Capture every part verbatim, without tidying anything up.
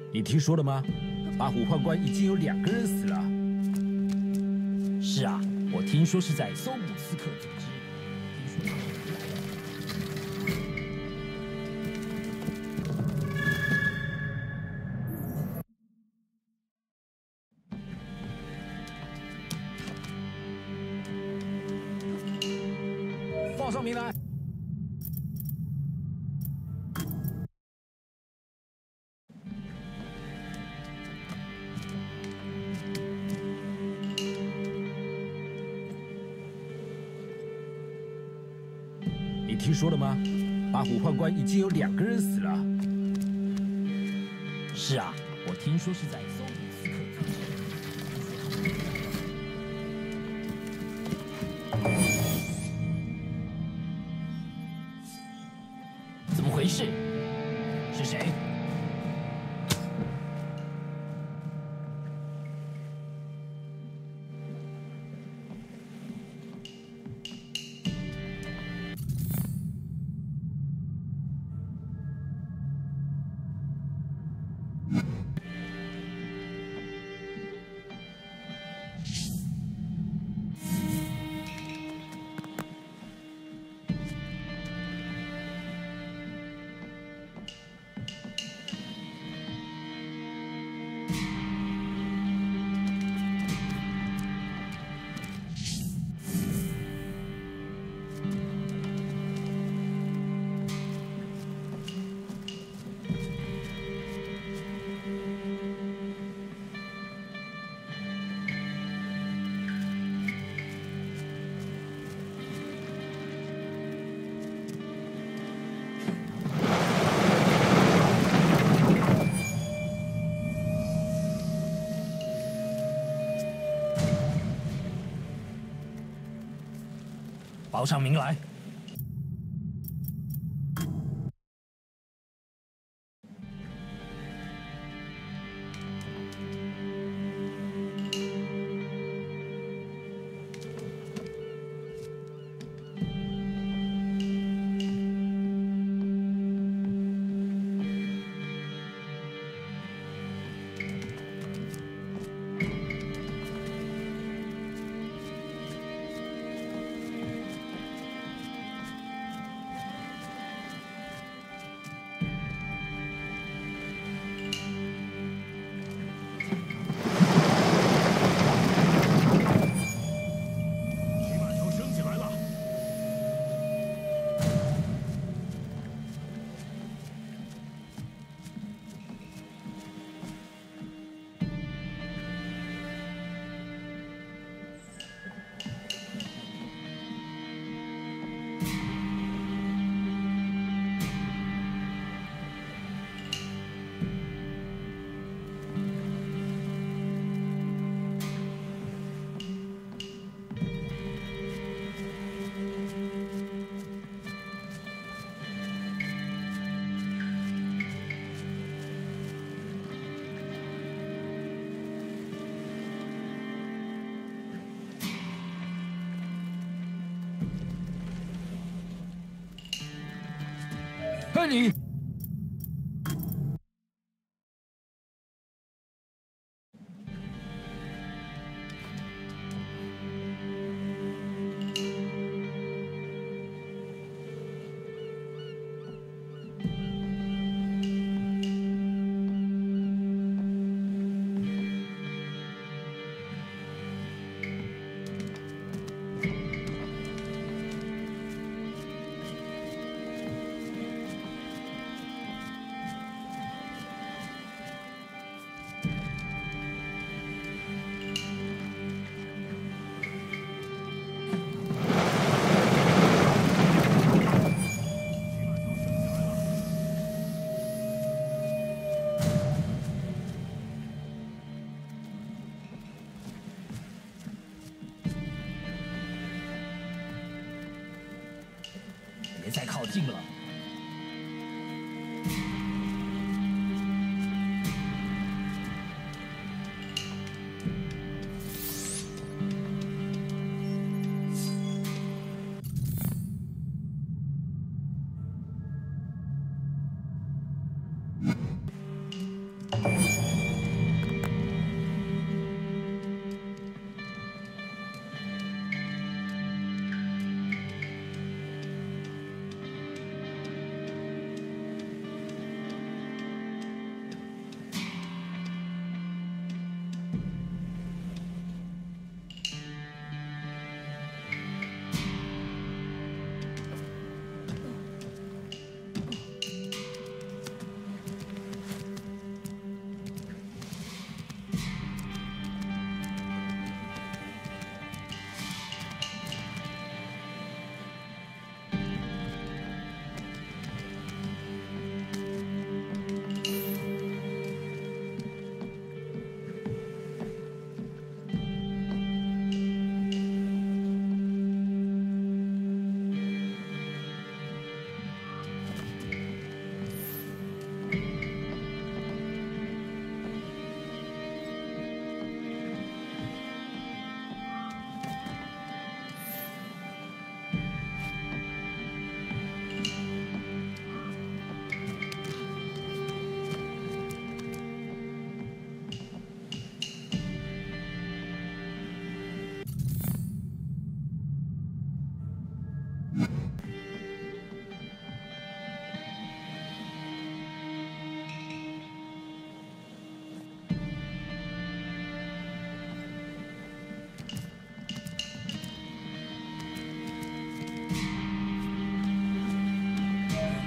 你听说了吗？八虎宦官已经有两个人死了。 是啊，我听说是在搜姆刺客组织。听说报上名来。 你听说了吗？八虎宦官已经有两个人死了。 是啊，我听说是在搜姆刺客组织。怎么回事？是谁？ 报上名来。 看你。 别再靠近了。 you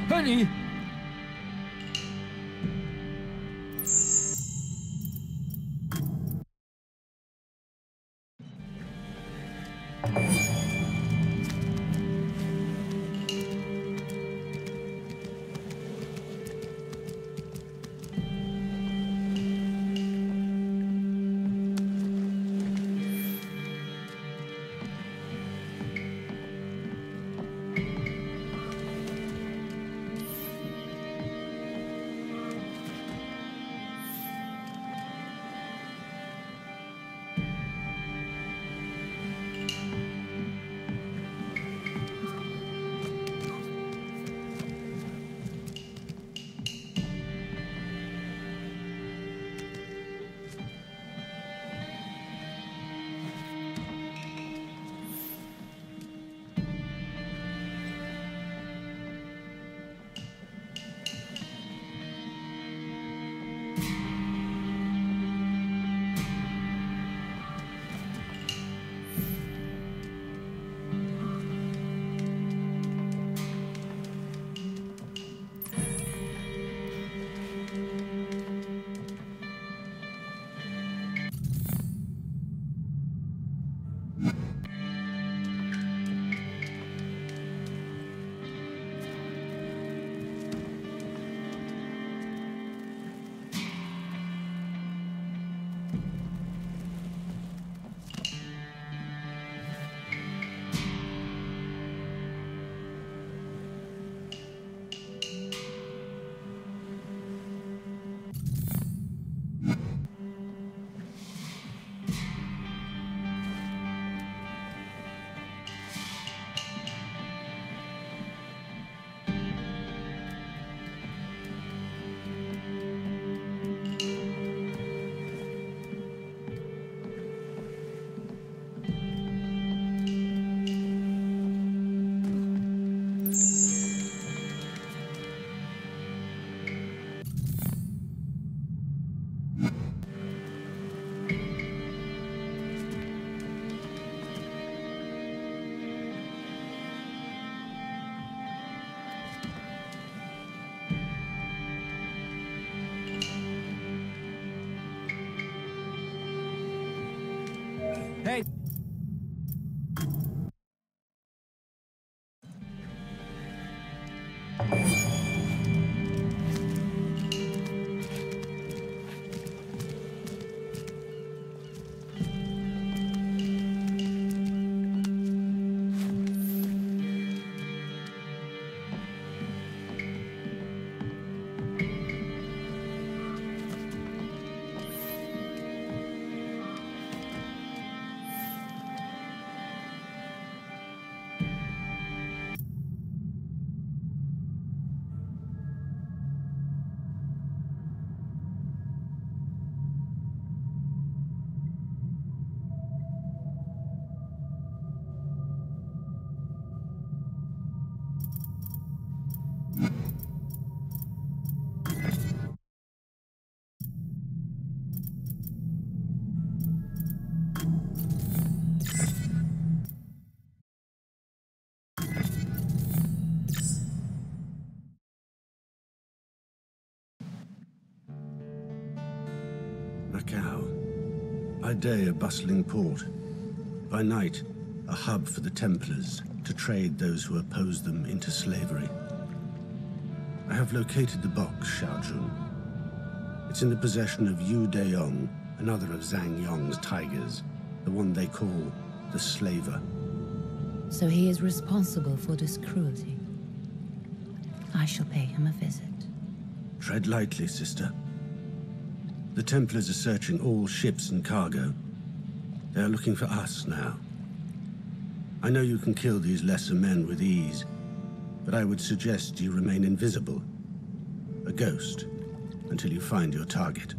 看你！嘿！ Macau. By day, a bustling port. By night, a hub for the Templars to trade those who oppose them into slavery. I have located the box, Xiaojun. It's in the possession of Yu Deyong, another of Zhang Yong's tigers, the one they call the Slaver. So he is responsible for this cruelty. I shall pay him a visit. Tread lightly, sister. The Templars are searching all ships and cargo. They are looking for us now. I know you can kill these lesser men with ease, but I would suggest you remain invisible, a ghost, until you find your target.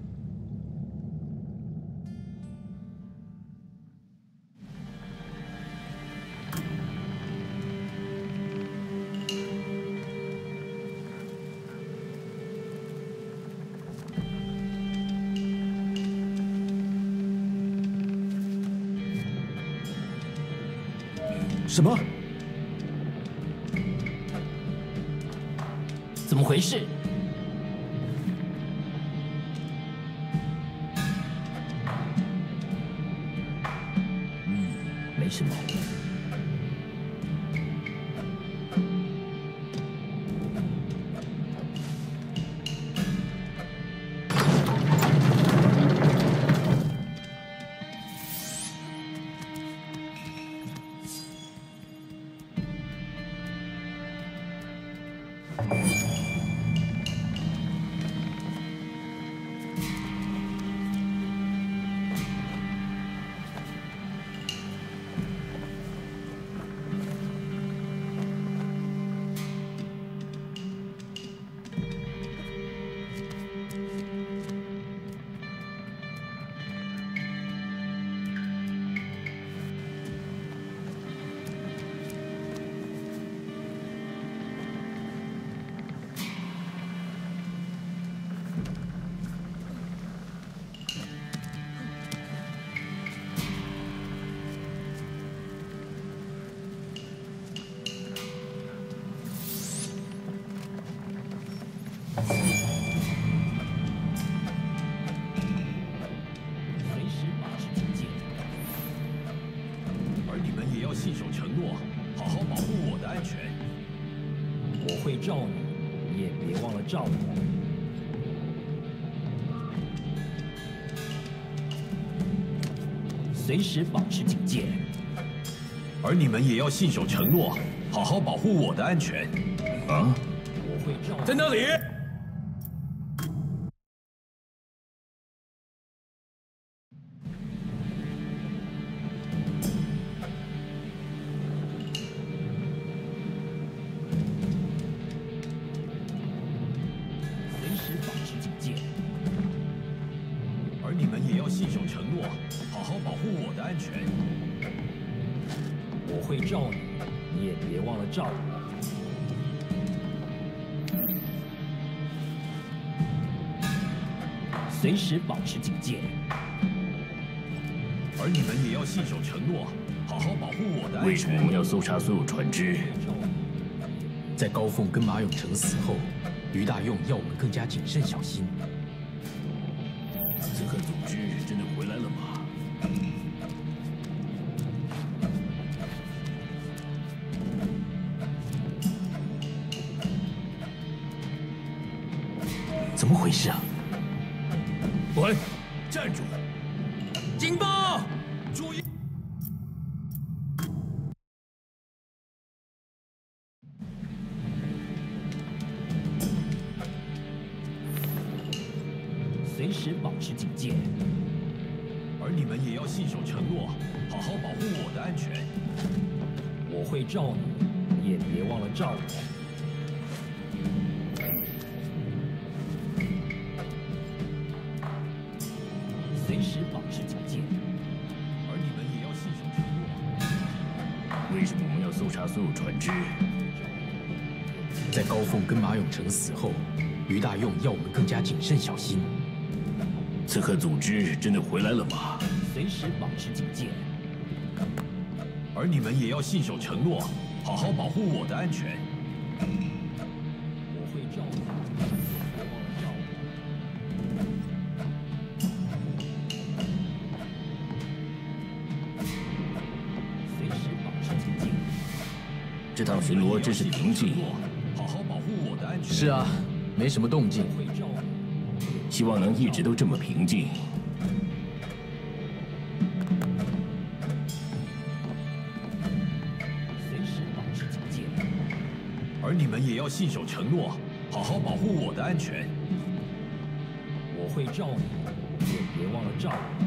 怎么回事？嗯，没什么。 信守承诺，好好保护我的安全。 我会罩你，你也别忘了罩我。随时保持警戒。 而你们也要信守承诺，好好保护我的安全。啊！ 我会罩你。 在那里。 我会罩你，你也别忘了罩我。随时保持警戒。 而你们也要信守承诺，好好保护我的安全。 为什么我们要搜查所有船只？ 在高凤跟马永成死后，于大用要我们更加谨慎小心。 刺客组织真的回来了吗？ 怎么回事啊？ 喂，站住！ 警报！注意！ 随时保持警戒。 而你们也要信守承诺，好好保护我的安全。 我会罩你，你也别忘了罩我。 随时保持警戒， 而你们也要信守承诺。 为什么我们要搜查所有船只？ 在高凤跟马永成死后，于大用要我们更加谨慎小心。 刺客组织真的回来了吗？ 随时保持警戒。 而你们也要信守承诺，好好保护我的安全。 我会罩你，别忘了罩我。 这趟巡逻真是平静。 好好保护我的安全。 是啊，没什么动静。 希望能一直都这么平静。 随时保持警戒。 而你们也要信守承诺，好好保护我的安全。 我会罩你，也别忘了罩我。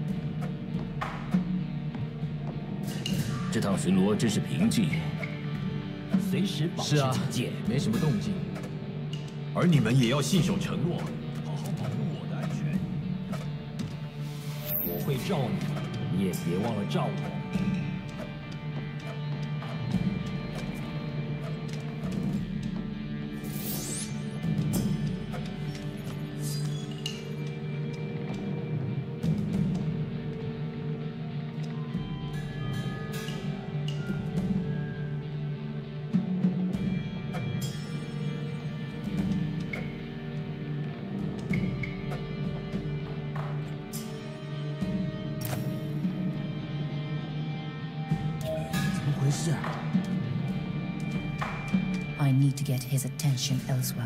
这趟巡逻真是平静。 随时保持警戒， 啊、没什么动静。 而你们也要信守承诺，好好保护我的安全。 我会罩你，你也别忘了罩我。 事啊？ I need to get his attention elsewhere.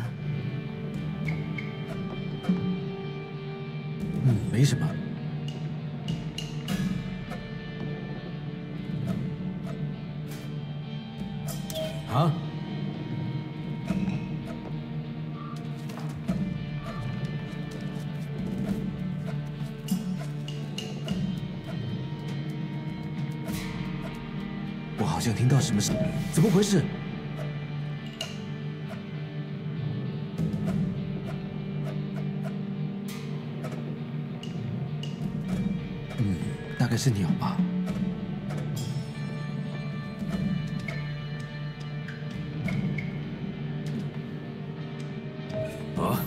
嗯，没什么。啊？我好像听到什么声，怎么回事？ 大概是鸟吧。 啊！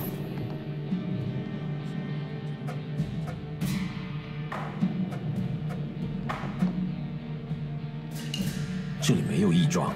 这里没有异状。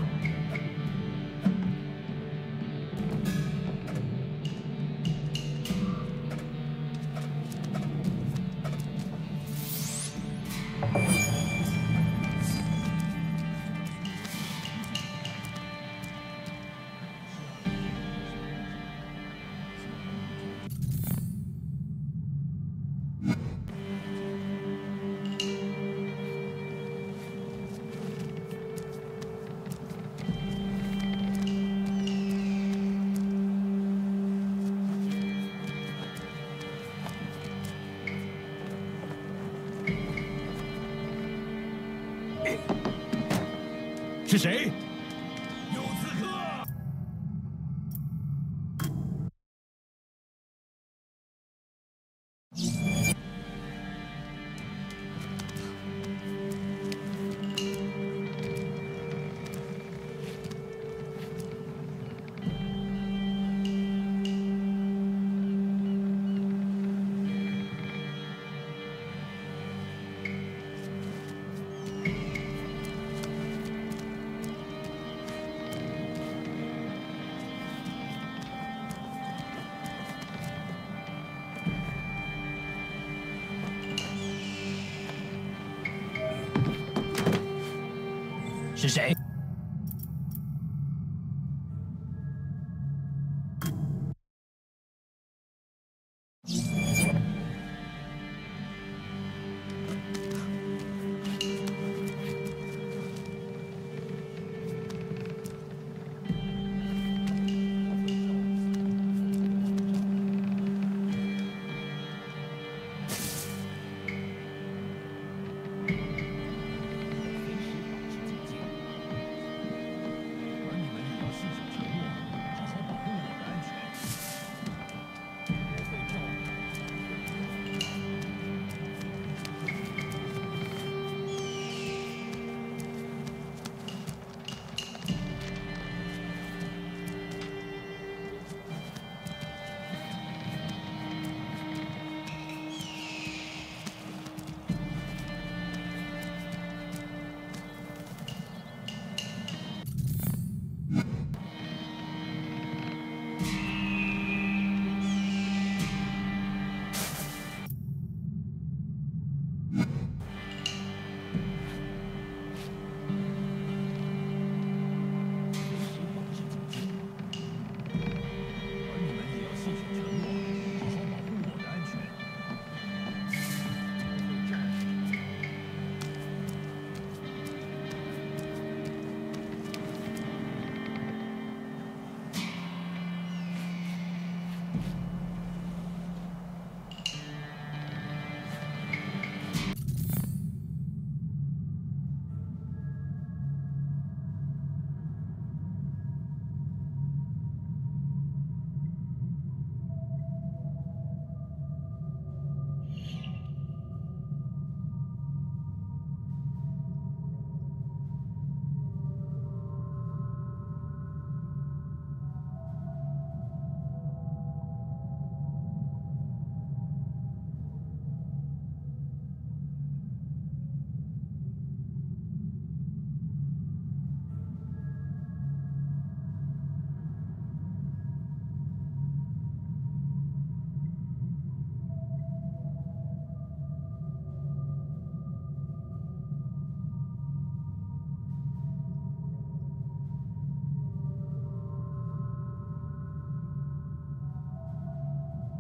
是谁？有刺客！ 是谁？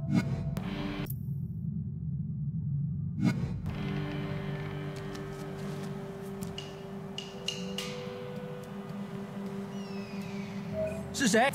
是谁？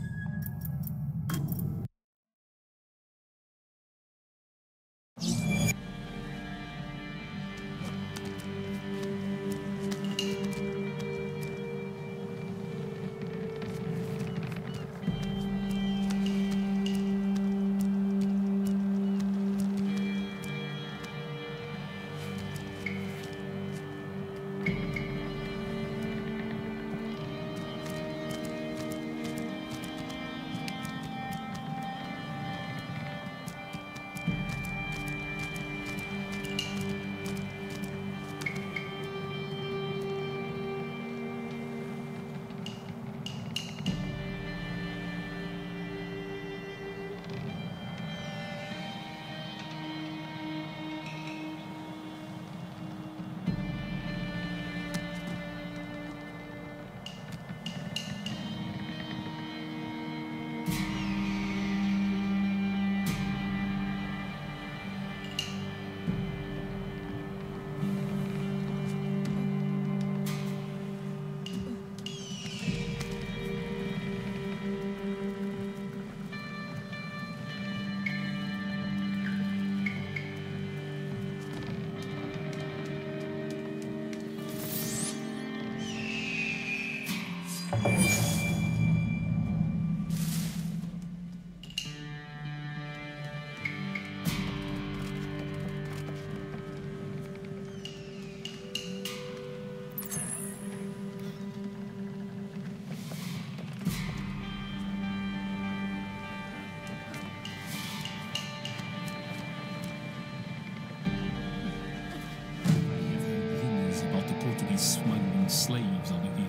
Smuggling slaves over here.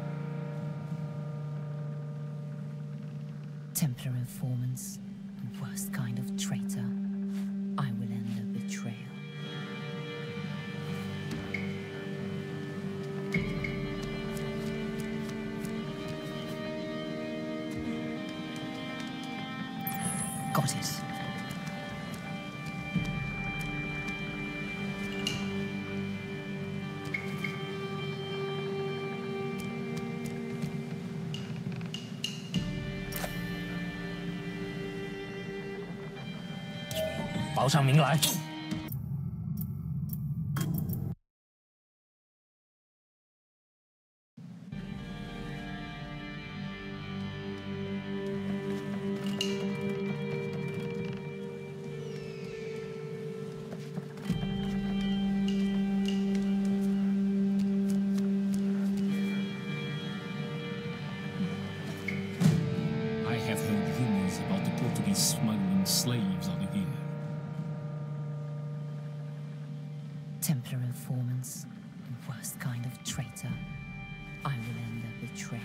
Templar informants, the worst kind of traitor. I will end a betrayal. Got it. 报上名来。 I have heard rumors about the Portuguese smuggling slaves over here. Templar informants, the worst kind of traitor. I will end their betrayal.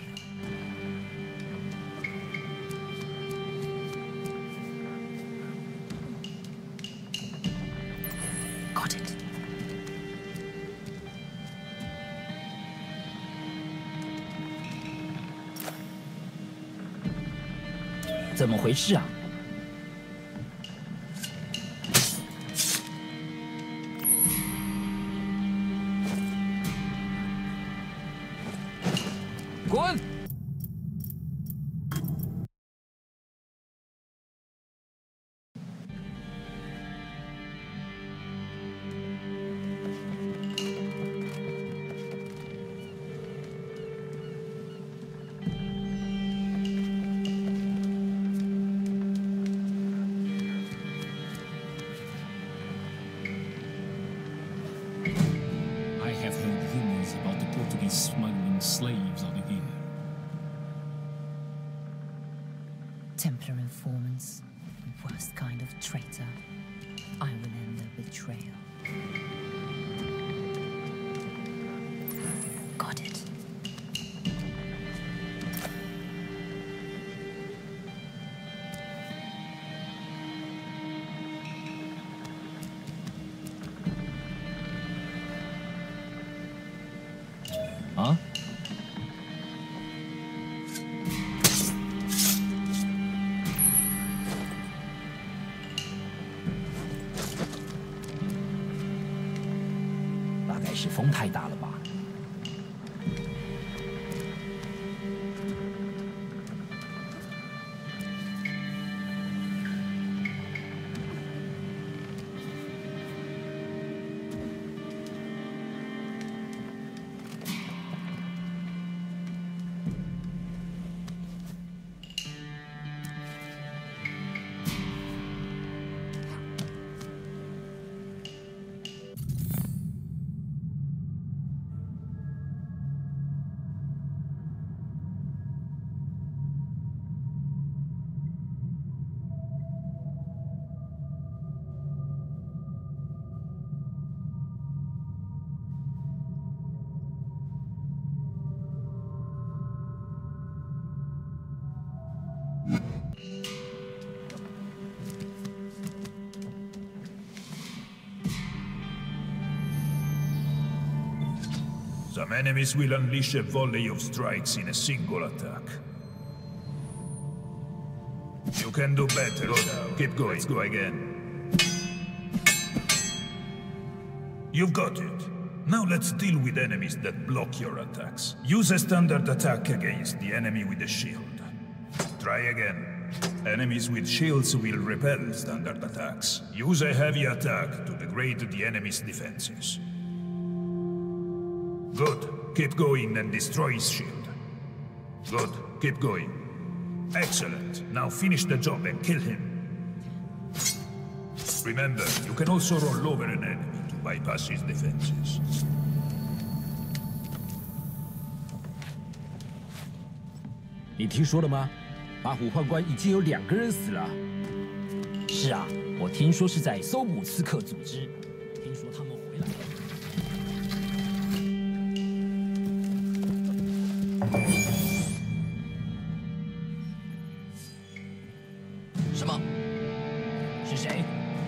Got it. 怎么回事啊？ 滚！ I have heard rumors about the Portuguese smuggling slaves over here. Templar informants, the worst kind of traitor. I will end their betrayal. Got it. Huh? 是风太大了吧？ Some enemies will unleash a volley of strikes in a single attack. You can do better. Go down. Keep going. Let's go again. You've got it. Now let's deal with enemies that block your attacks. Use a standard attack against the enemy with a shield. Try again. Enemies with shields will repel standard attacks. Use a heavy attack to degrade the enemy's defenses. Good. Keep going and destroy his shield. Good. Keep going. Excellent. Now finish the job and kill him. Remember, you can also roll over an enemy to bypass his defenses. 你听说了吗？马虎宦官已经有两个人死了。是啊，我听说是在搜捕刺客组织。听说他们回来了。 什么？ 是谁？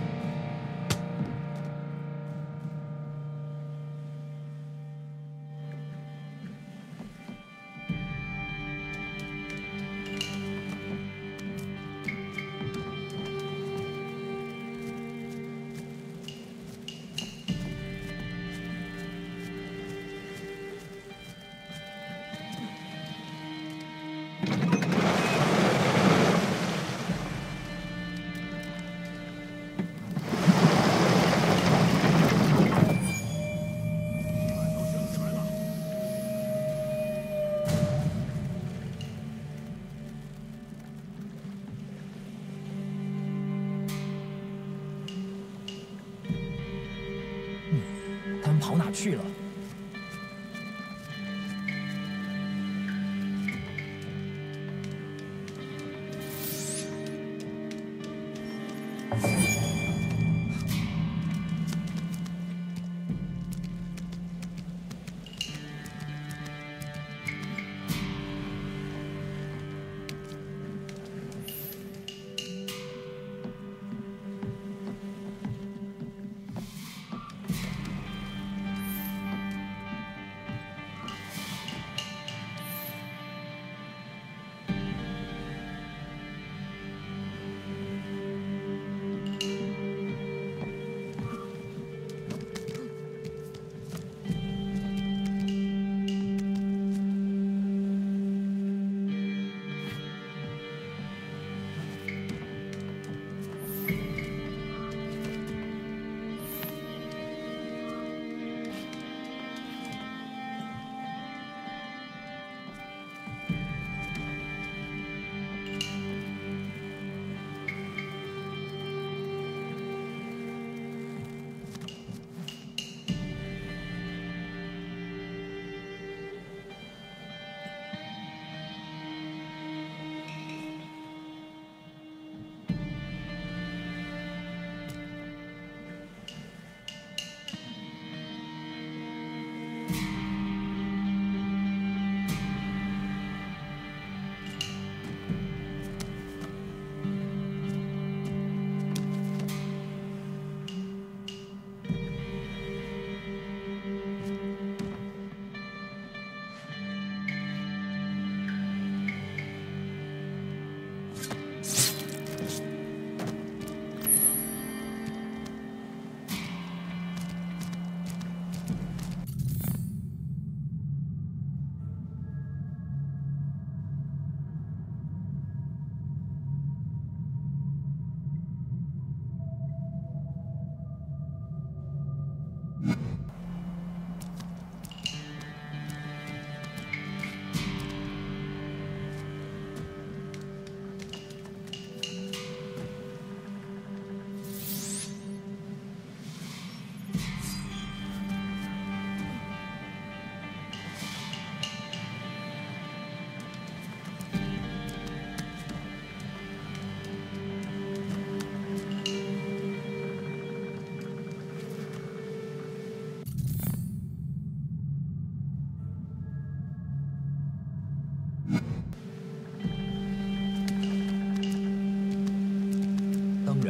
跑哪去了？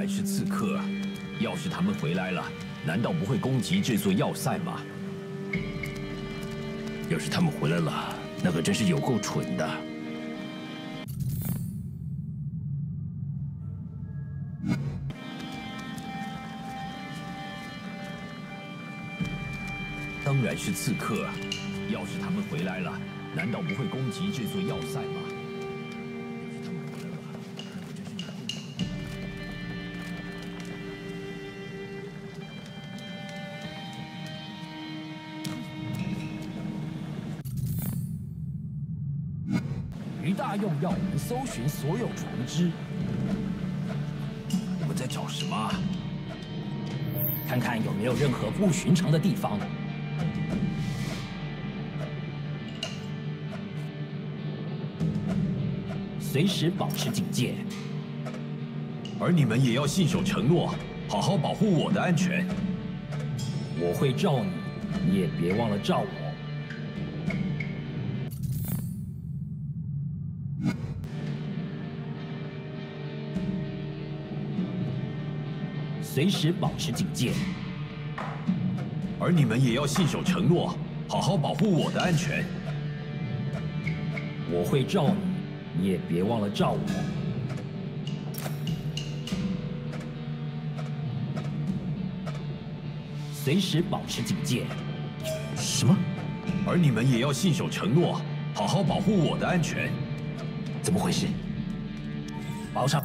然是刺客。要是他们回来了，难道不会攻击这座要塞吗？ 要是他们回来了，那可真是有够蠢的。 当然是刺客。要是他们回来了，难道不会攻击这座要塞吗？要是他们回来了，那可真是有够蠢。 于大用要我们搜寻所有船只。 我们在找什么？ 看看有没有任何不寻常的地方。 随时保持警戒， 而你们也要信守承诺，好好保护我的安全。 我会罩你，你也别忘了罩我。随时保持警戒， 而你们也要信守承诺，好好保护我的安全。 我会罩你。 你也别忘了罩我。随时保持警戒。 什么？而你们也要信守承诺，好好保护我的安全。 怎么回事？报上。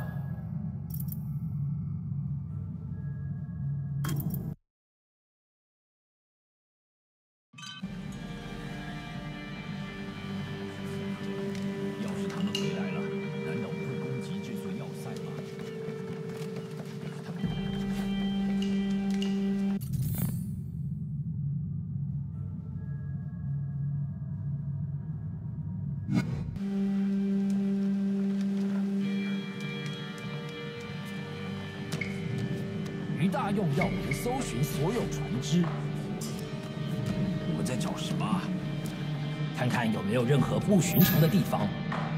于大用要我们搜寻所有船只。 我们在找什么？ 看看有没有任何不寻常的地方。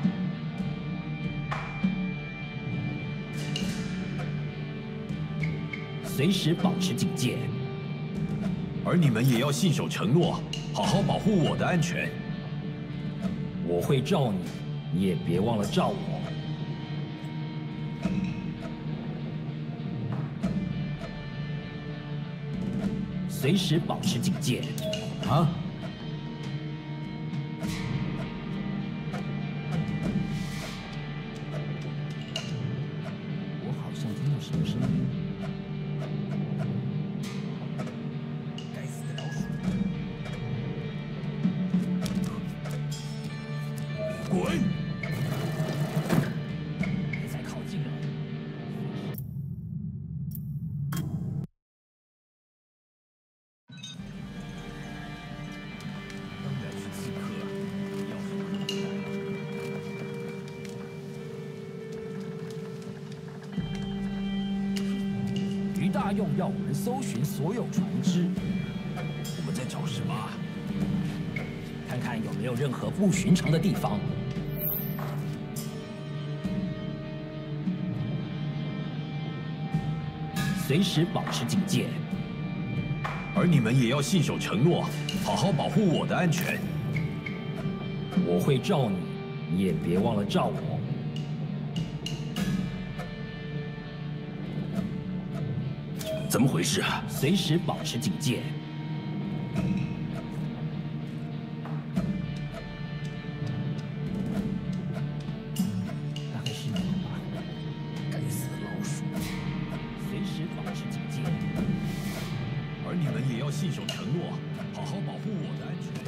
随时保持警戒。 而你们也要信守承诺，好好保护我的安全。 我会罩你，你也别忘了罩我。 随时保持警戒， 啊！ 我好像听到什么声音。该死的老鼠！ 滚！ 别再靠近了。 于大用要我们搜寻所有船只。 我们在找什么？ 看看有没有任何不寻常的地方。随时保持警戒。 而你们也要信守承诺，好好保护我的安全。 我会罩你，你也别忘了罩我。 怎么回事啊？ 随时保持警戒。大概是你吧，该死的老鼠！随时保持警戒。 而你们也要信守承诺，好好保护我的安全。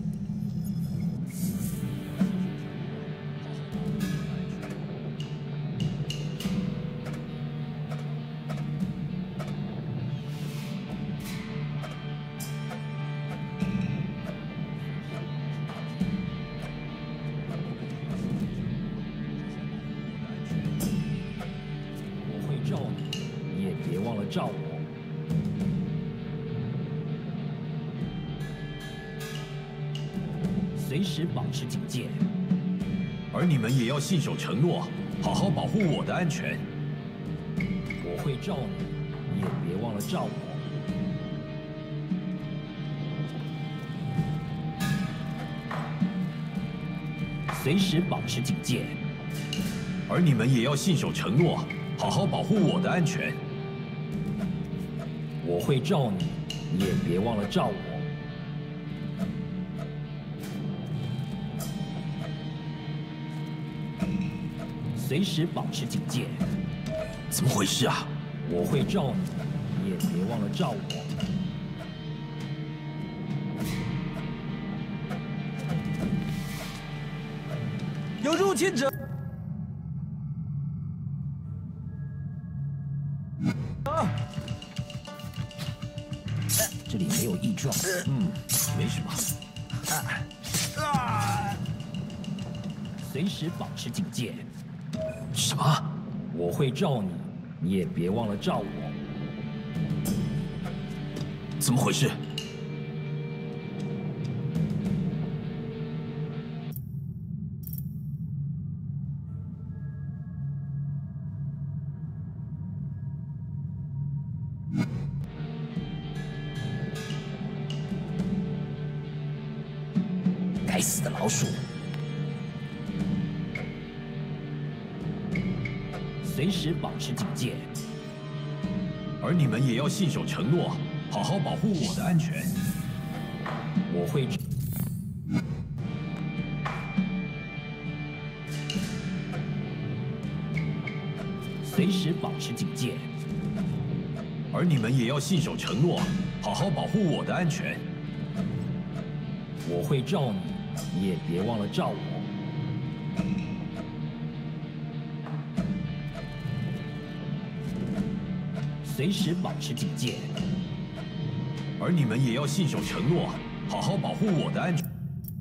随随时保持警戒。 而你们也要信守承诺，好好保护我的安全。 我会罩你，你也别忘了罩我。随时保持警戒。 而你们也要信守承诺，好好保护我的安全。 我会罩你，你也别忘了罩我。随时保持警戒。 怎么回事啊？ 我会罩你，你也别忘了罩我。 有入侵者！啊！ 这里没有异状， 嗯，没什么。 啊！随时保持警戒。 什么？ 我会罩你，你也别忘了罩我。 怎么回事？ 该死的老鼠！随时保持警戒。 而你们也要信守承诺，好好保护我的安全。 我会。随时保持警戒。 而你们也要信守承诺，好好保护我的安全。 我会罩你，你也别忘了罩我。随时保持警戒。 而你们也要信守承诺，好好保护我的安全。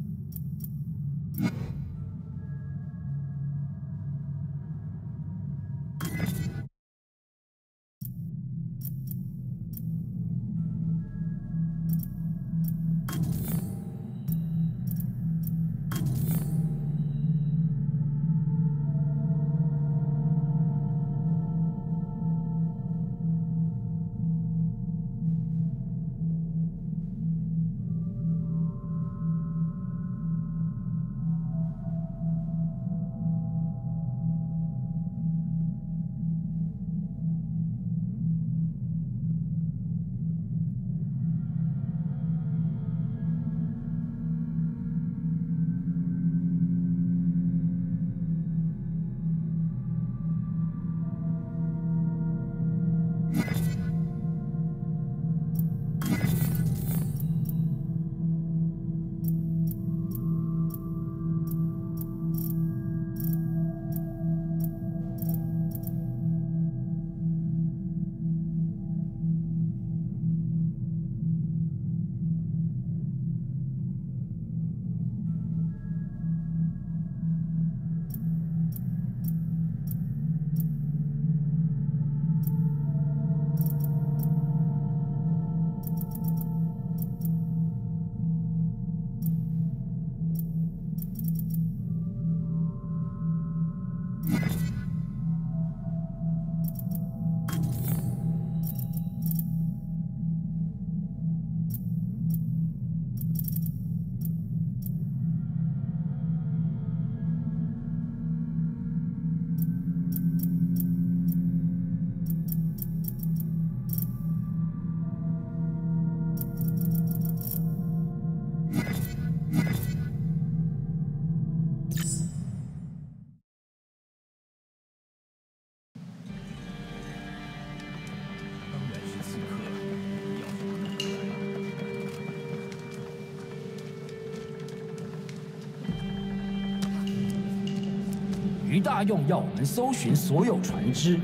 于大用要我们搜寻所有船只。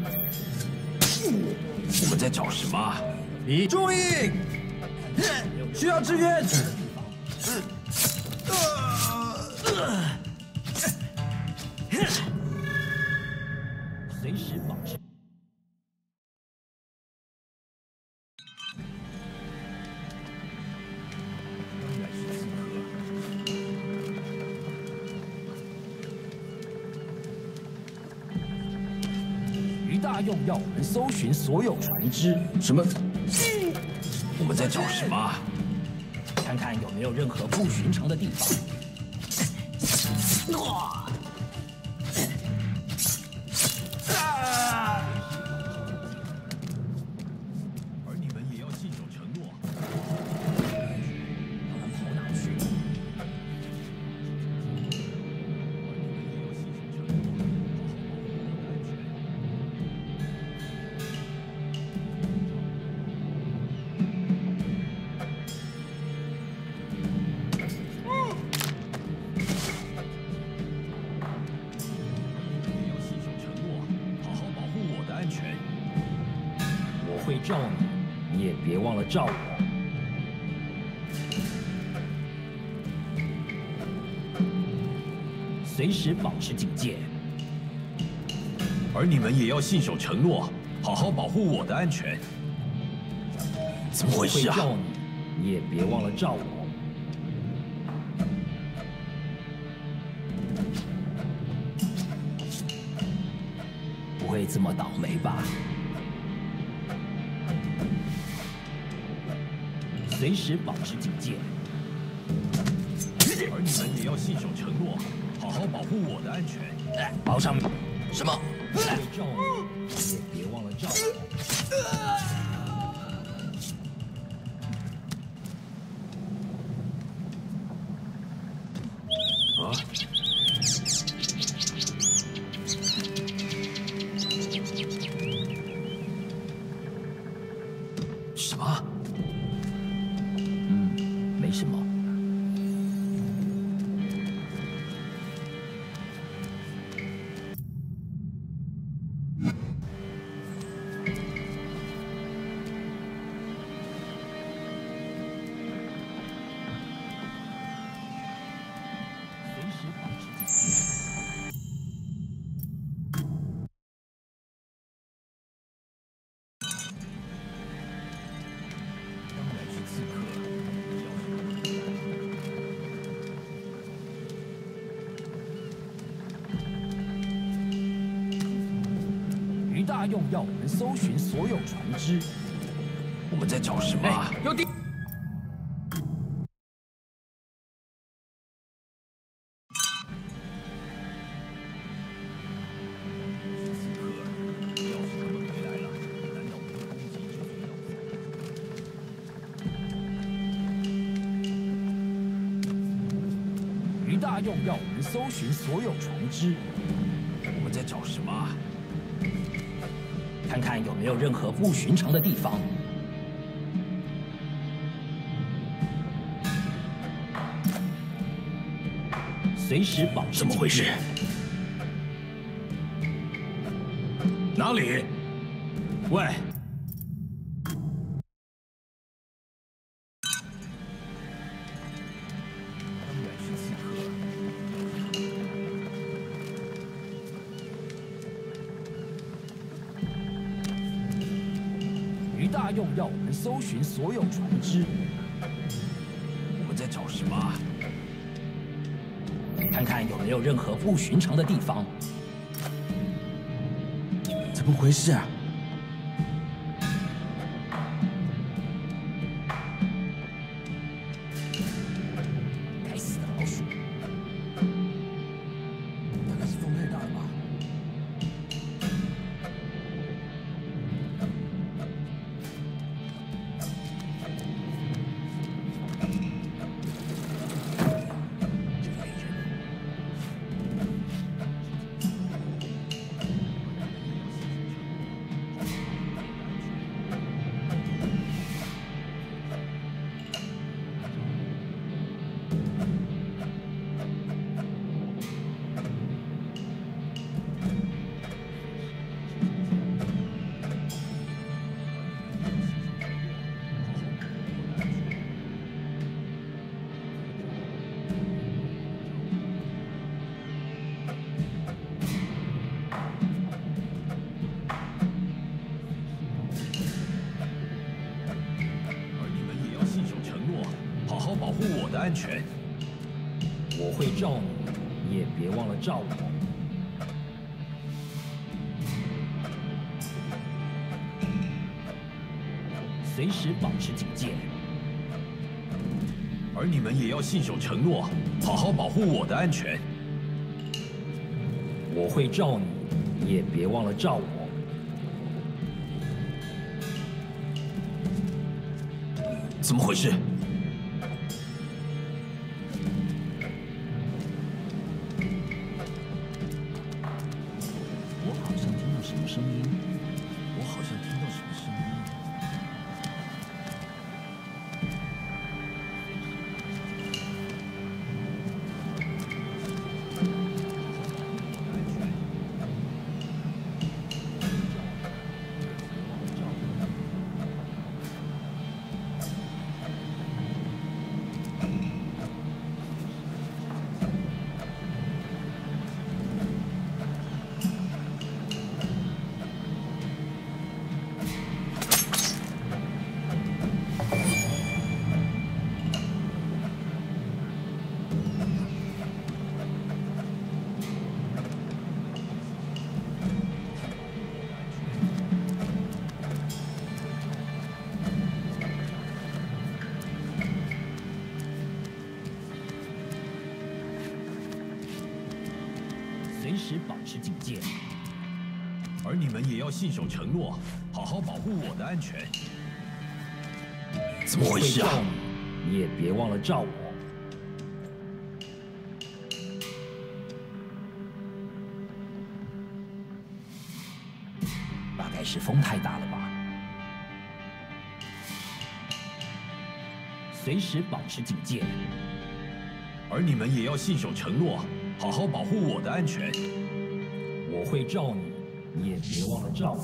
我们在找什么？ 你注意，需要支援。 随时保持。 大用要我们搜寻所有船只。 什么？我们在找什么？ 看看有没有任何不寻常的地方。 而你们也要信守承诺。 他们跑哪去？会罩你，你也别忘了罩我。随时保持警戒。 而你们也要信守承诺，好好保护我的安全。怎么回事啊？ 会罩你，你也别忘了罩我。不会这么倒霉吧？随时保持警戒。 而你们也要信守承诺，好好保护我的安全。 报上面什么？ 会罩你，也别忘了罩我。 啊！什么？ 嗯，没什么。大用要我们搜寻所有船只。 我们在找什么啊？ 有敌！于大用要我们搜寻所有船只。 我们在找什么啊？ 看看有没有任何不寻常的地方。随时保持。 怎么回事？哪里？喂！ 大用要我们搜寻所有船只。 我们在找什么啊？ 看看有没有任何不寻常的地方。 怎么回事啊？ 该死的老鼠！ 大概是风太大了吧？ 保护我的安全。 我会罩你，你也别忘了罩我。 随时保持警戒。 而你们也要信守承诺，好好保护我的安全。 我会罩你，你也别忘了罩我。 怎么回事？ 我好像听到什么声音，我好像听到什么声音。 随时保持警戒，而你们也要信守承诺，好好保护我的安全。怎么回事啊？ 你也别忘了罩我。大概是风太大了吧？随时保持警戒， 而你们也要信守承诺。 好好保护我的安全。 我会罩你，你也别忘了罩我。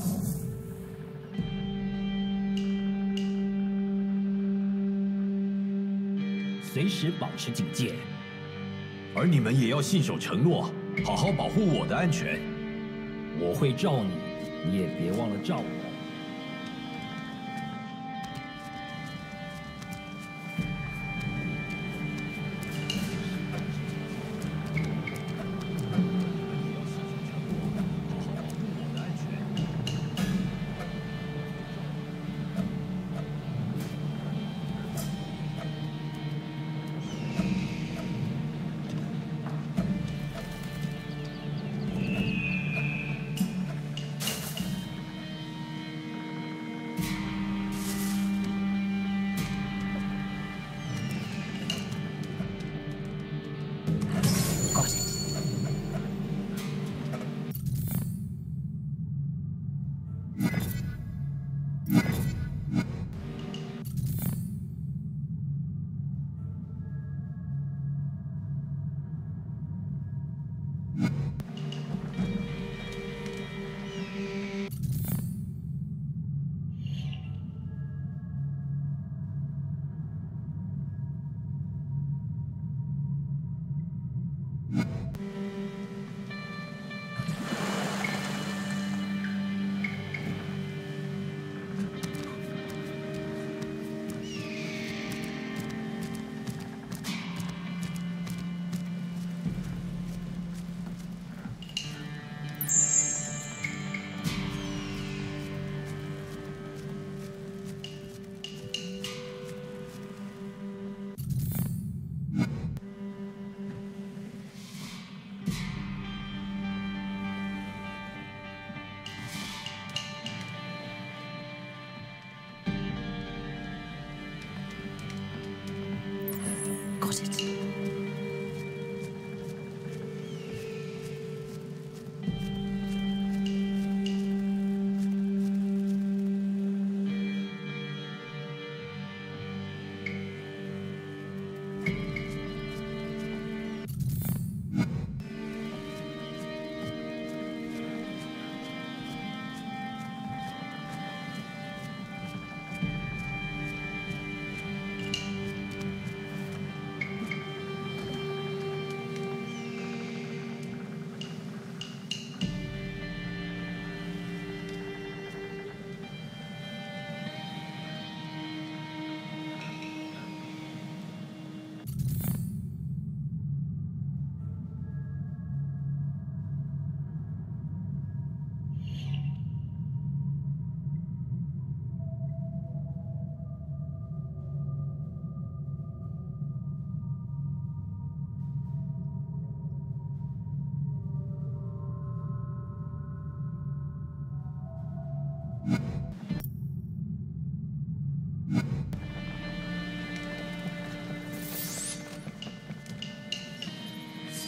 随时保持警戒， 而你们也要信守承诺，好好保护我的安全。 我会罩你，你也别忘了罩我。 Got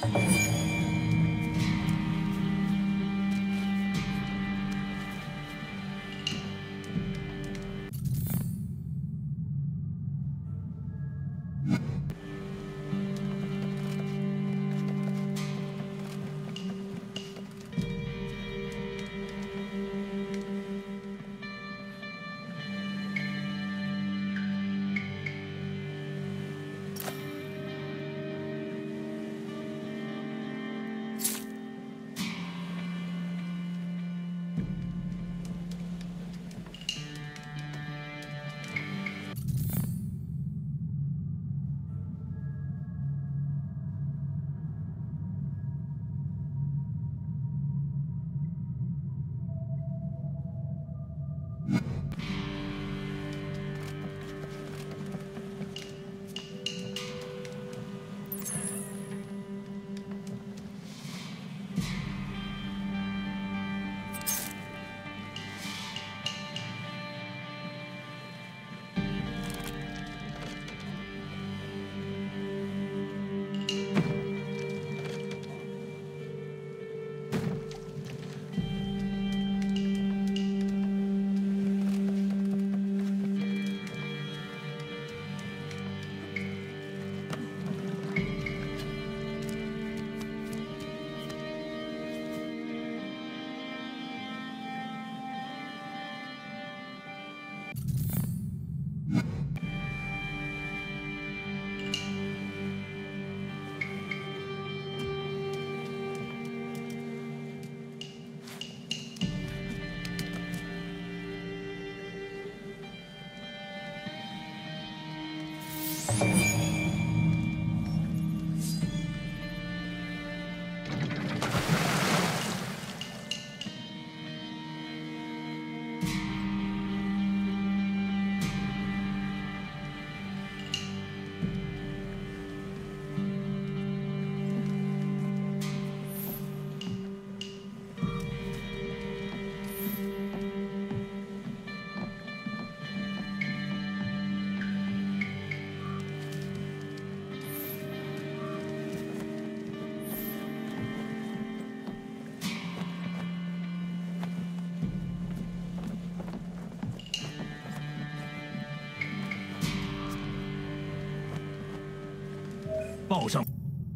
报上。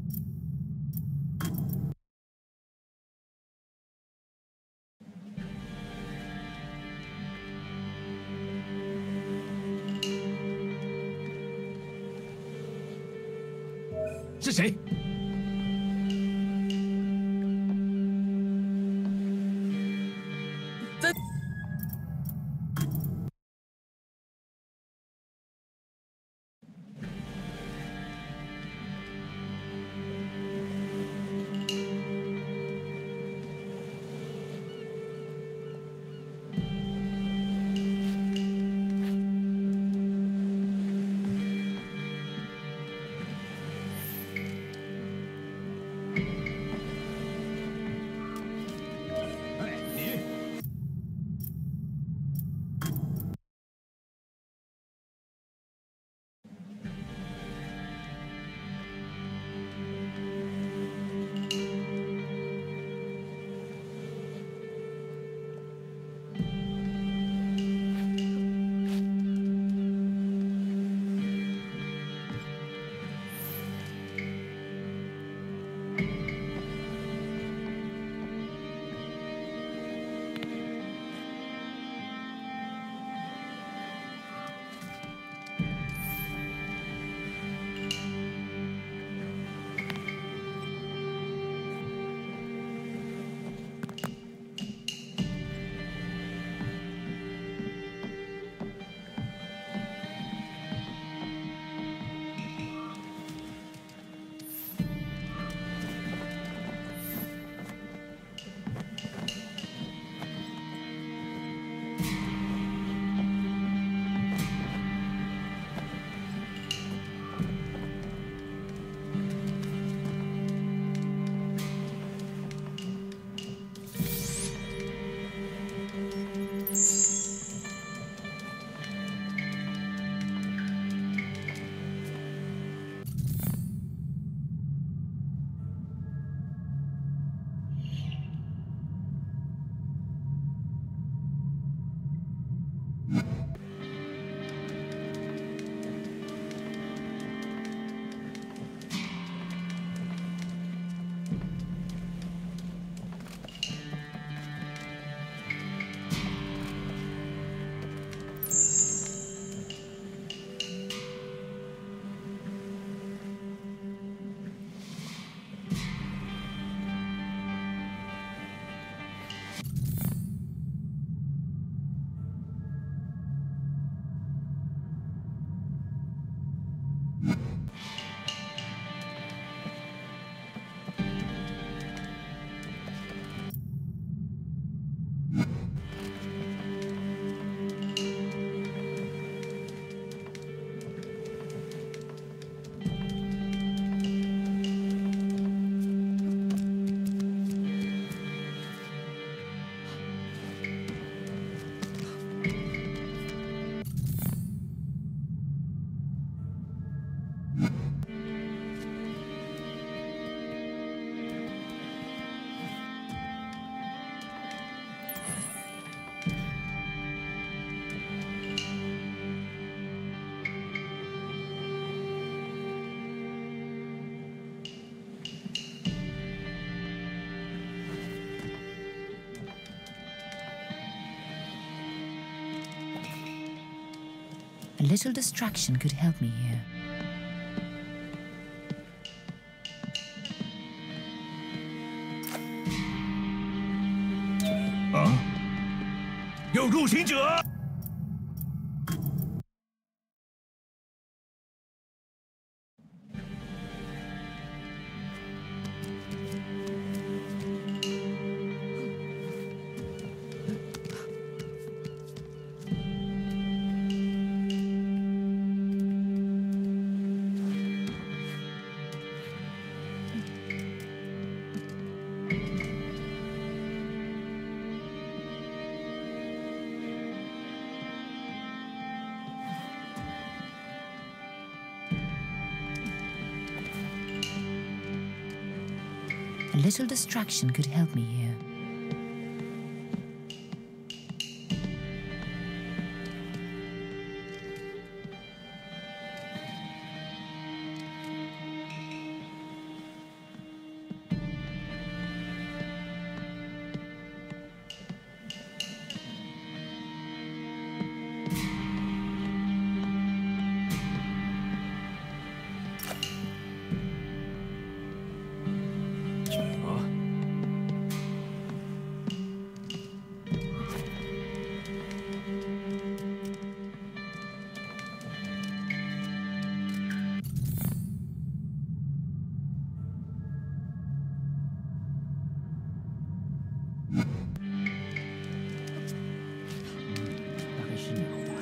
是谁？在。 A little distraction could help me here. 啊！有入侵者！ A little distraction could help me here. 大概是鸟吧。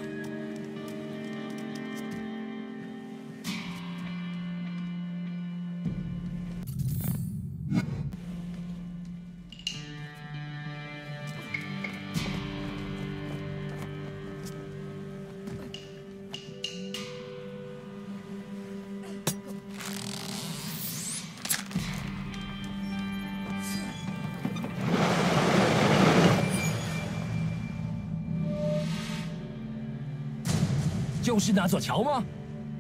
就是那座桥吗？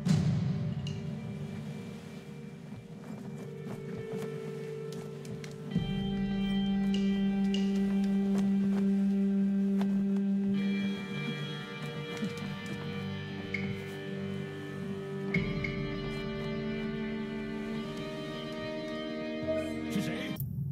是谁？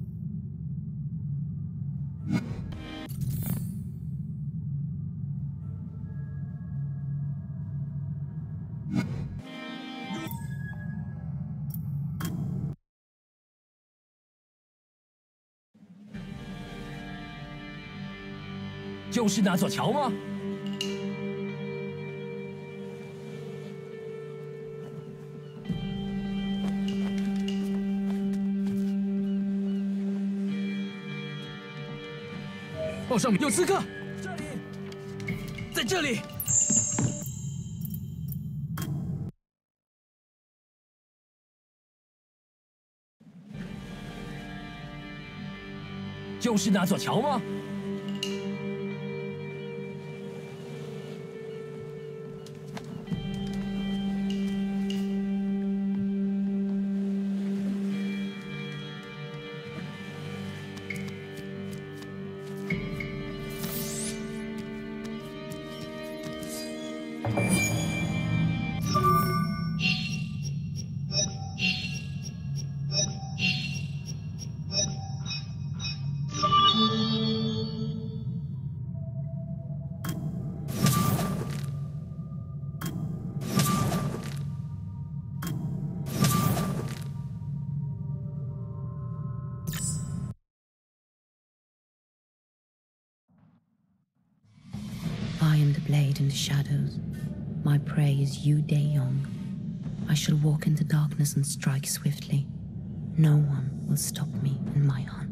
就是那座桥吗？ 报上面有刺客，这里，在这里。 就是那座桥吗？ I am the blade in the shadows. My prey is Yu Daeyong. I shall walk in the darkness and strike swiftly. No one will stop me in my hunt.